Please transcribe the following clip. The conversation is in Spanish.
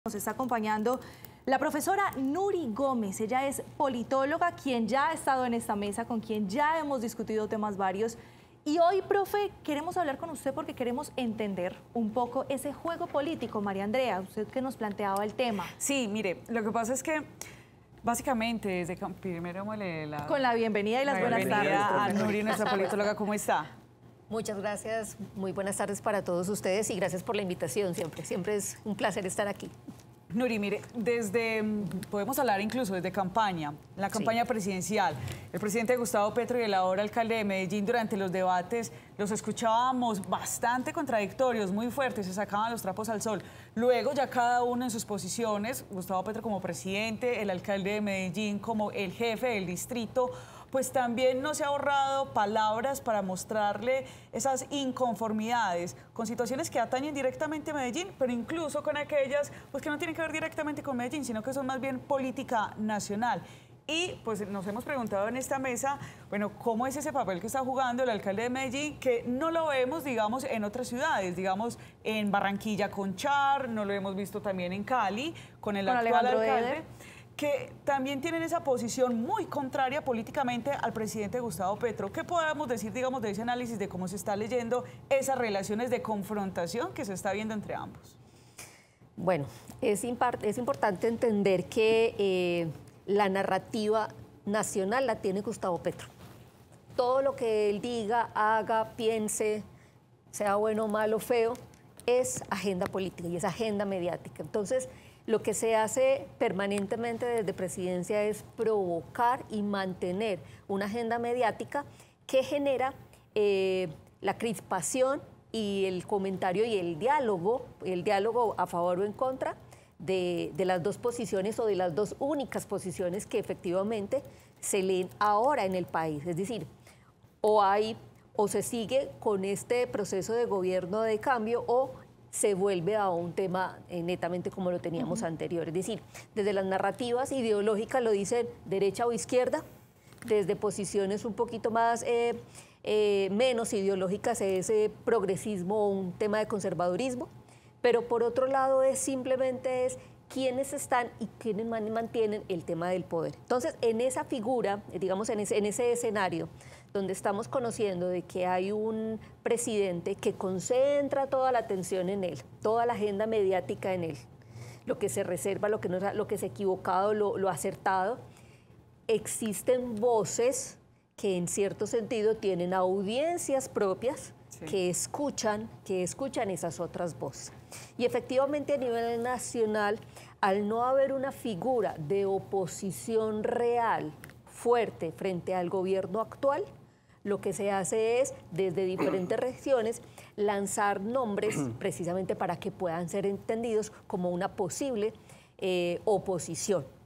Nos está acompañando la profesora Nuri Gómez. Ella es politóloga, quien ya ha estado en esta mesa, con quien ya hemos discutido temas varios. Y hoy, profe, queremos hablar con usted porque queremos entender un poco ese juego político. María Andrea, usted que nos planteaba el tema. Sí, mire, lo que pasa es que básicamente desde primero con la bienvenida y las buenas tardes. A Nuri, nuestra politóloga, ¿cómo está? Muchas gracias, muy buenas tardes para todos ustedes y gracias por la invitación siempre. Siempre es un placer estar aquí. Nuri, mire, podemos hablar incluso desde campaña, la campaña presidencial. El presidente Gustavo Petro y el ahora alcalde de Medellín, durante los debates los escuchábamos bastante contradictorios, muy fuertes, se sacaban los trapos al sol. Luego ya cada uno en sus posiciones, Gustavo Petro como presidente, el alcalde de Medellín como el jefe del distrito, pues también no se ha ahorrado palabras para mostrarle esas inconformidades con situaciones que atañen directamente a Medellín, pero incluso con aquellas pues, que no tienen que ver directamente con Medellín, sino que son más bien política nacional. Y pues nos hemos preguntado en esta mesa, bueno, ¿cómo es ese papel que está jugando el alcalde de Medellín? Que no lo vemos, digamos, en otras ciudades, digamos, en Barranquilla con Char, no lo hemos visto también en Cali, con el actual alcalde, que también tienen esa posición muy contraria políticamente al presidente Gustavo Petro. ¿Qué podemos decir, digamos, de ese análisis de cómo se está leyendo esas relaciones de confrontación que se está viendo entre ambos? Bueno, es importante entender que la narrativa nacional la tiene Gustavo Petro. Todo lo que él diga, haga, piense, sea bueno, malo, feo, es agenda política y es agenda mediática. Entonces, lo que se hace permanentemente desde presidencia es provocar y mantener una agenda mediática que genera la crispación y el comentario y el diálogo a favor o en contra de las dos posiciones o de las dos únicas posiciones que efectivamente se leen ahora en el país. Es decir, o se sigue con este proceso de gobierno de cambio o se vuelve a un tema netamente como lo teníamos anterior. Es decir, desde las narrativas ideológicas lo dicen derecha o izquierda, desde posiciones un poquito más menos ideológicas es progresismo o un tema de conservadurismo, pero por otro lado simplemente es quiénes están y quiénes mantienen el tema del poder. Entonces, en esa figura, digamos, en ese escenario, donde estamos conociendo de que hay un presidente que concentra toda la atención en él, toda la agenda mediática en él, lo que se reserva, lo que no, lo que es equivocado, lo acertado, existen voces que en cierto sentido tienen audiencias propias, sí, que escuchan esas otras voces. Y efectivamente a nivel nacional, al no haber una figura de oposición real, fuerte, frente al gobierno actual, lo que se hace es, desde diferentes regiones, lanzar nombres precisamente para que puedan ser entendidos como una posible oposición.